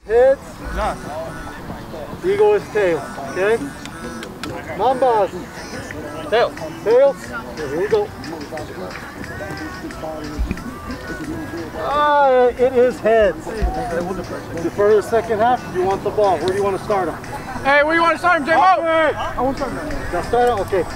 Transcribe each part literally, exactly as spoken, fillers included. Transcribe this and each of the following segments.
Heads. Eagle is tail. Okay. Mambas. Tail. Tails. Here we go. Ah, it is heads. For the second half, you want the ball. Where do you want to start him? Hey, where do you want to start him, J-Mo? I want to start him. Now start him? Okay.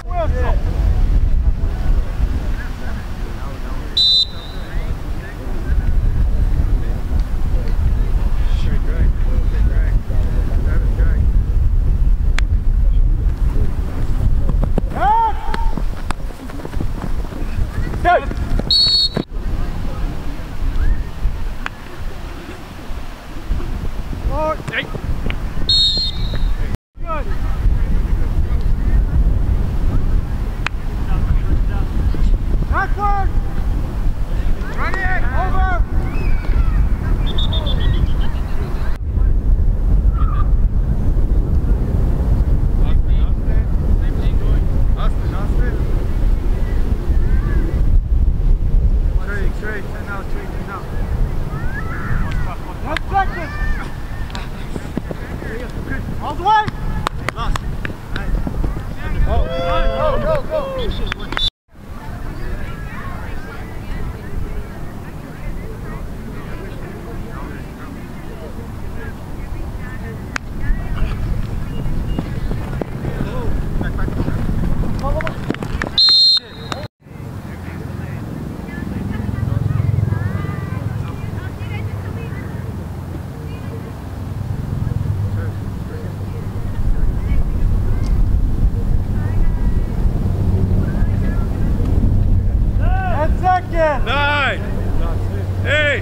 Nine, eight.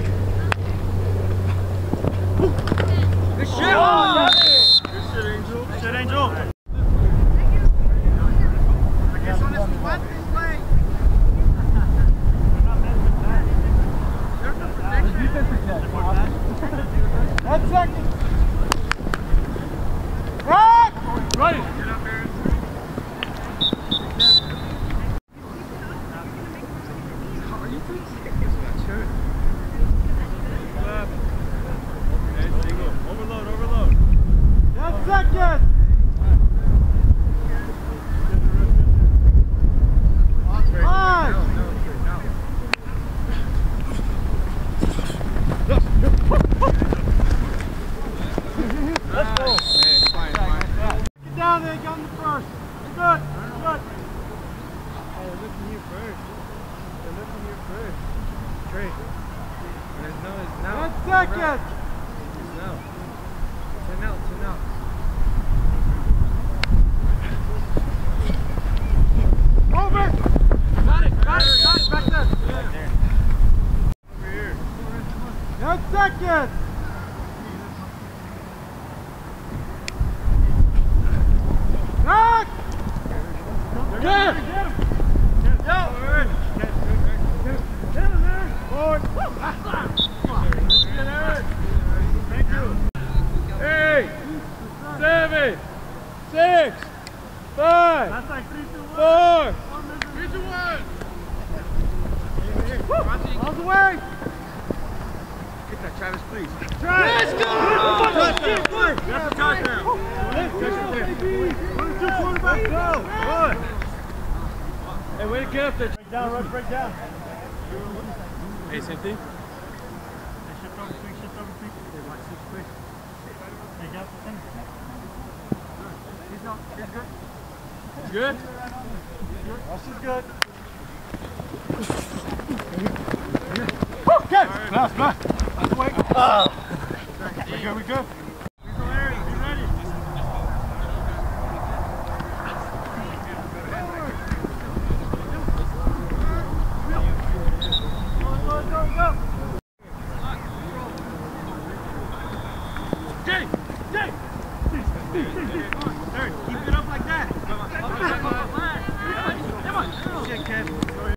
Good shit. Oh, good shit, Angel. Good shit, Angel. I guess on this one play. There's no protection. That's second. Right. Right. Second! Five! Let's go! Get down there, get on the first. Good, good. Hey, they're looking here first. They're looking here first. Trey. There's no, it's now. That's second! It's now. Ten out, ten out. Over! Got it, got it, got it, back there. Back there. Over here. That's second! Back! Get him! Yo! Get him there! Forward! Thank you. Eight, seven, six, five, four, three, two, one. All's away! Get that, Travis, please. Let's go! Touchdown! That's a touchdown. One, two, quarterback, go! Good. Hey, way to get up there. Break down, rush, break down. Hey, same thing. Shift over, quick, shift over, quick. Watch this quick. Take out the thing. He's not, he's good. He's good? Rush is good. Okay! Nice, nice. That's the way. Oh. We good, we good. Keep it up like that. Come on. Come on. Shit, Kevin.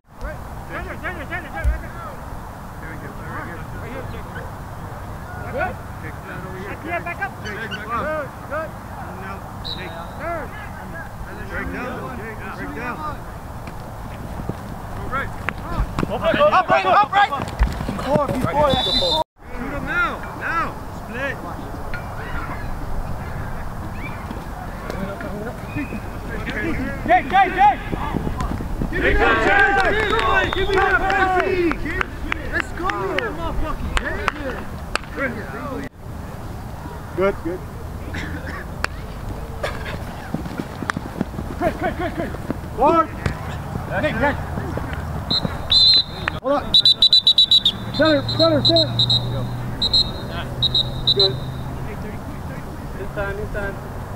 Good? Kick that over here. Yeah, back up. Jake, back Good, up. good. Now, Jake. Third. Break down, Jake. Break down. Go right. Up right, up right, up right. Before, before, before. Shoot him now. Now. Split. Jake, Jake, Jake! Give me that chance! Give me that pass! Let's go! Good, good. Chris, Chris, Chris, Chris! Forward! Nick, Nick! Hold on! Center, center, center! Good. This time, this time.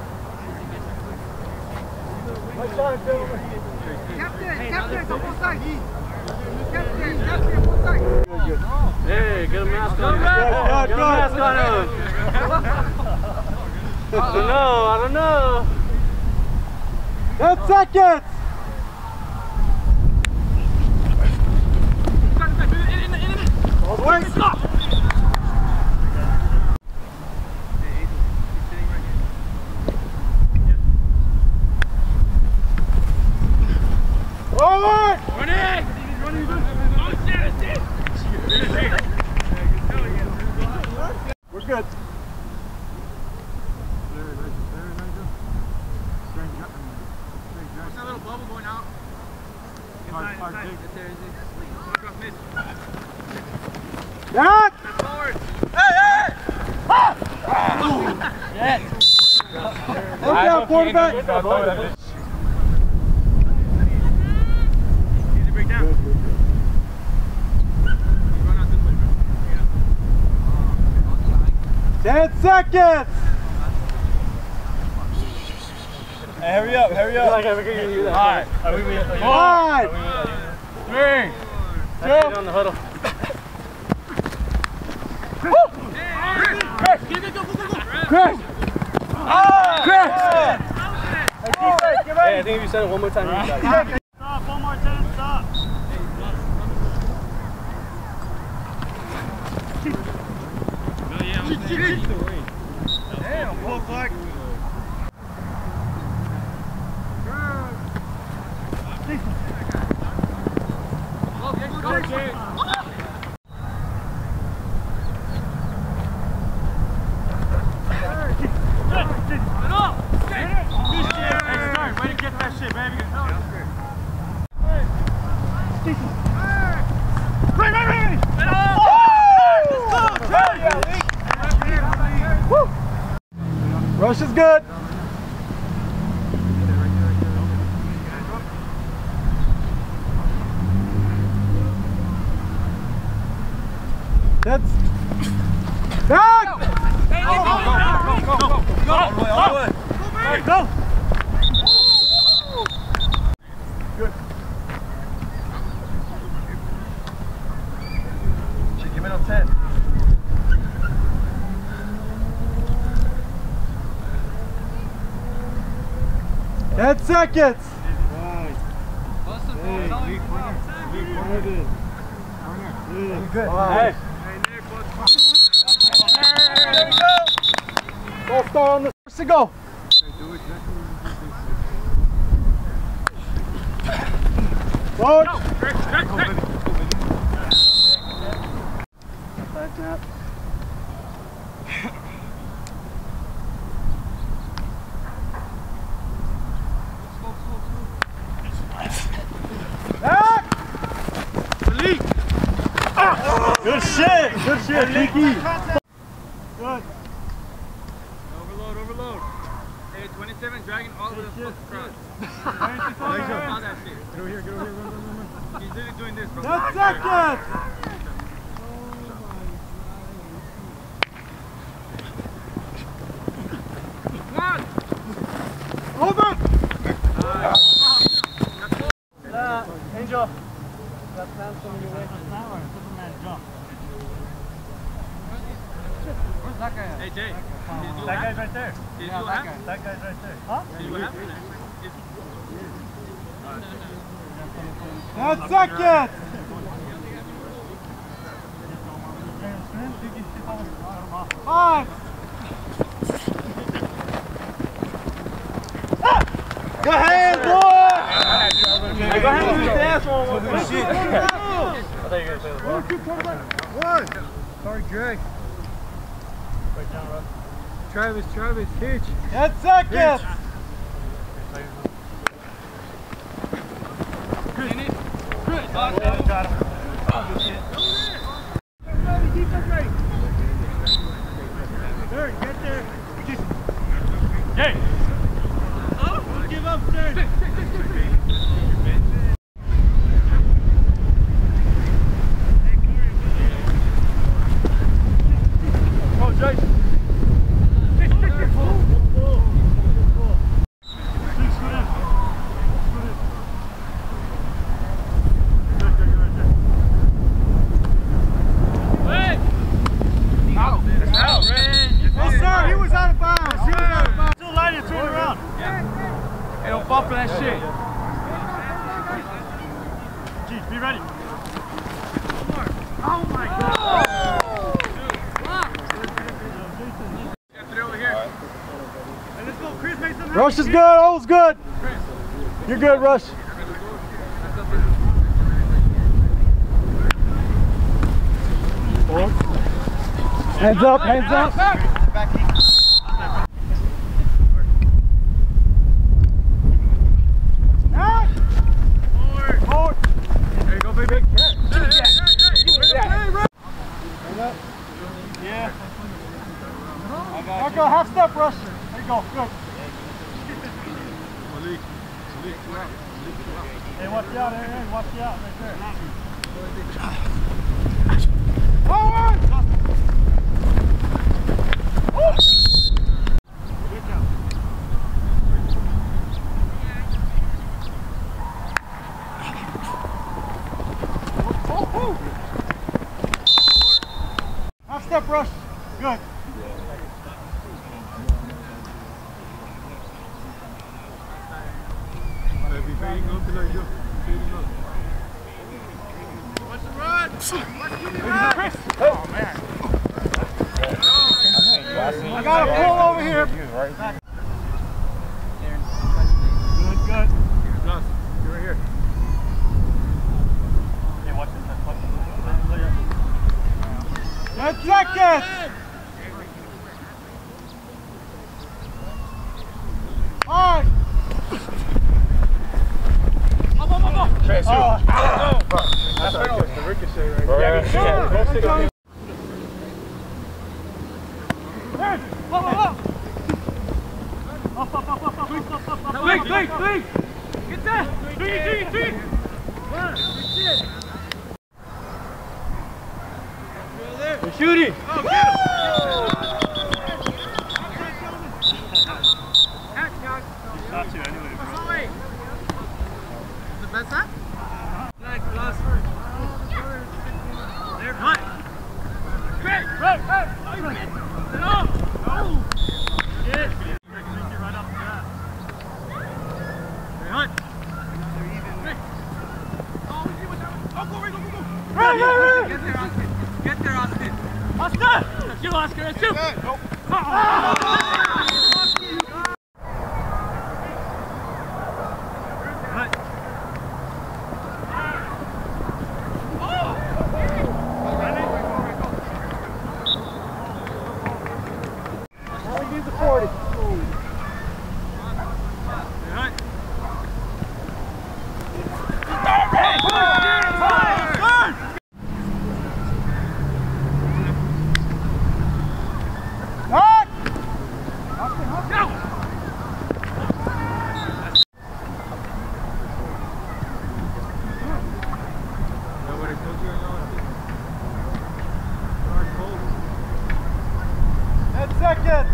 Nice time, gentlemen. Captain, captain, on both sides. Captain, captain, both sides. Good, good. Hey, get a mask on. Good, Get good, a mask good. on him. I don't know, I don't know. Ten seconds! All the way! Stop! Forward! Run it! Oh shit, shit! We're good. What's that little bubble going out? Hard, hard Inside, take. inside. There, is it? Across mid. Jack! Step forward. Look out, quarterback! Easy break down. Run out this way, bro. Ten seconds! Hey, hurry up, hurry up. Alright. Five, Three. two, On the huddle. Chris! Chris! Chris! Hey, I think if you said it one more time, you got it. Stop, one more ten, stop. Damn, full flag. Go, Jake. Way to get that shit, baby. Rush is good. That's back. Go, go, go, go, go, go, all the way, all the way. Go. Good. Give me up ten. Ten seconds. Good. Hey. There we go. Ball star on the first to go. Forward. Side snap. Back! Good shit! Good shit, Nicky! Good. Overload, overload. Hey, twenty-seven, dragging all the way to the front. All that shit. Get over here, get over here, run, run, run, run. He's literally doing this, bro. ten seconds! Come on! Hold on! Uh, Angel. That man's coming your way. Where's that guy at? Hey, Jay. That guy's right there. Did you what happened? That guy's right there. Huh? Did you what happened? ten seconds! Five! Go ahead, boy! Hey, go ahead and do the dance one. Shit. I thought you were going to say the ball. One! Sorry, Greg. Right down, Russ. Travis, Travis, hitch. ten seconds! Got him. Third, get there. Hey! Don't give up, third. Go, Jason. Hey, don't fall for that shit. Jeez, be ready. Oh my God! Rush is good, all's good. You're good, Rush. Hands up, hands up. Yeah. Marco, half step rush. There you go. Good. Hey, watch you out, hey, hey, watch you out right there. Forward! Good job. Half step rush. Good. Oh man. I got a pull over here. Good, good. You're right here. Hey, watch this. Watch this. Good second. All right. Chase, Oh. oh. That's the ricochet right there. Yeah, yeah. Go stick on him. Up, up, up, up, up, up, up, up. Wait, wait, wait! Get that! Three, three, three! One, shit! They're shooting! Oh, get him! Not you anyway, bro. Is the best side? Nice, last. There, cut! Great! Right, right! No! No! Yes! Right up to that. Hey, Hunt! They're even. Hey. Oh, we see what's happening. Oh, go, go, go, go! Right, right, right! Get there, Austin! Get there, Austin! Oscar! Let's shoot, Oscar! Let's shoot! Nope. forty. Second.